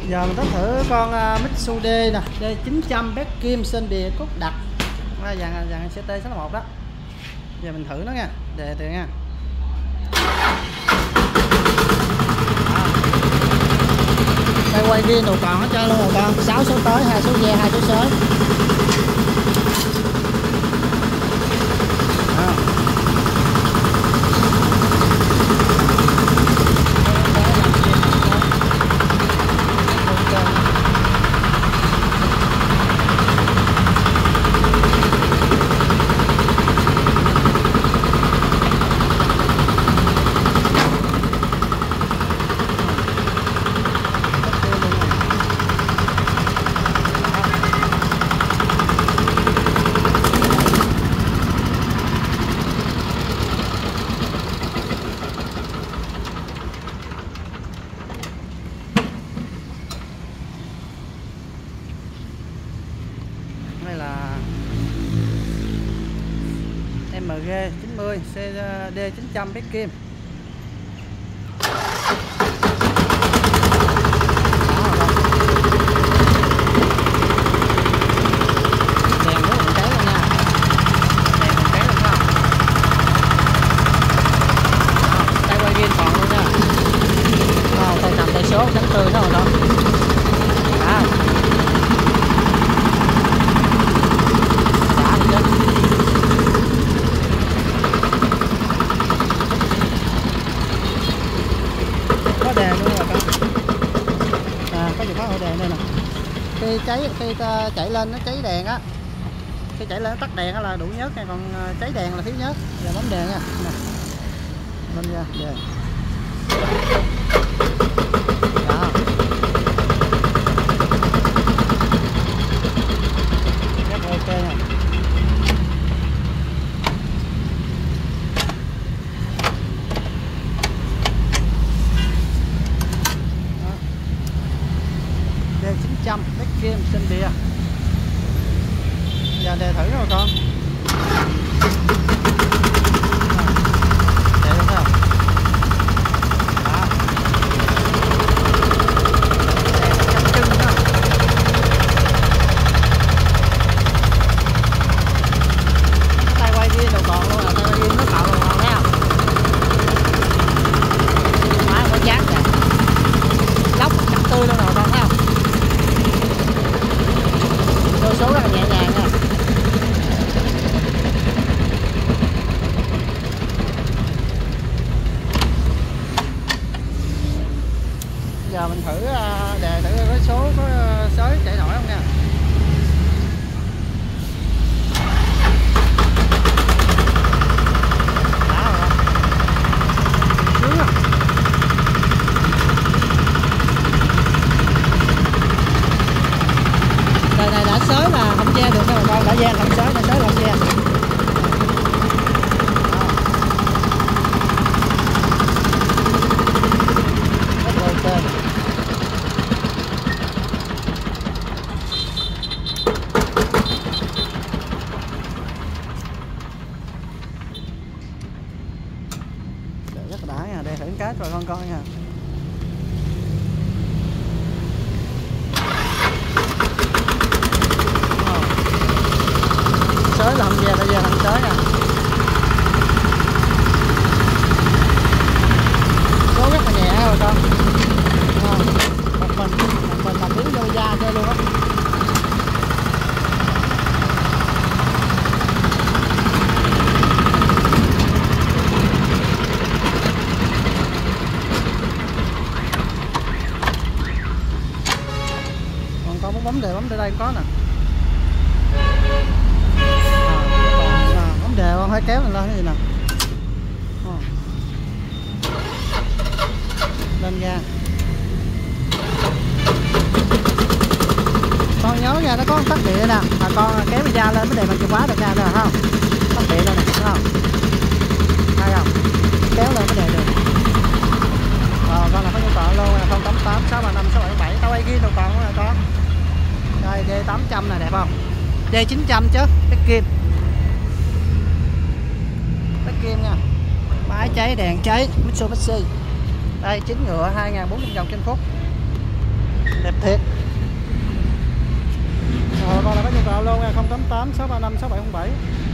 Giờ mình test thử con Mitsubishi nè, D900 bét kim sơn bìa cốt đặc, dàn CT61 đó. Giờ mình thử nó nha, đề từ nha. Đây quay riêng đồ còn hết trơn luôn rồi con, 6 số tới, 2 số ve, 2 số sới. Đây là MG90 CD900 bét kim. Số cánh tươi đó rồi đó. Có đèn luôn rồi con. Có chìa khóa hội đèn đây nè. Khi chạy lên nó cháy đèn á. Khi chạy lên nó tắt đèn là đủ nhớt nha, còn cháy đèn là thiếu nhớt. Giờ bấm đèn nha. Nè. Lên ra đèn. D900 bét kim sơn bìa. Giờ đề thử rồi con. Đề được không? Tay quay riêng đồ còn luôn, tay quay riêng nó tạo đồ còn thấy không? Máy có chát nè. Lóc cắt tươi luôn rồi con thấy không? Đôi số rất là nhẹ nhàng nha. Giờ mình thử đề thử cái số có sới chạy nổi không nha. Đời này đã sới là không che được đâu con, đã gian không sới, đã sới là không che. Ok. Rất đã nha, đây thử cái rồi con coi nha. Sới là không về, bây giờ làm sới nè. Số rất là nhẹ rồi con. Một mình làm đứng vô da chơi luôn á. Còn con muốn bấm đề đây có nè. Bấm đề con phải kéo lên cái gì nè. Lên ra. Con nhớ nha, nó có tắt điện nè, mà con kéo cái da lên mới đề bằng chìa khóa được nha, được không? Tắt điện đây nè, đúng không? Hay không? Kéo lên mới đề được. Con là có nhu cầu luôn, 088 635 677, tao quay ghi đồ còn rồi con. Đây D800 này đẹp không? D900 chứ, bét kim. Bét kim nha. Máy cháy, đèn cháy, Mitsubishi. Đây 9 ngựa 2400 vòng trên phút. Đẹp thiệt. Rồi con là có nhu cầu luôn nha, 088 635 6707.